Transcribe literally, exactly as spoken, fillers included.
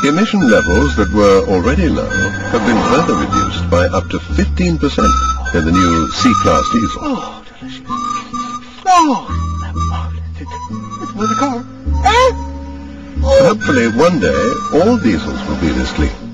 Emission levels that were already low have been further reduced by up to fifteen percent in the new C-Class diesel. Oh, delicious. Oh, it's for the car. Ah! Hopefully one day all diesels will be this clean.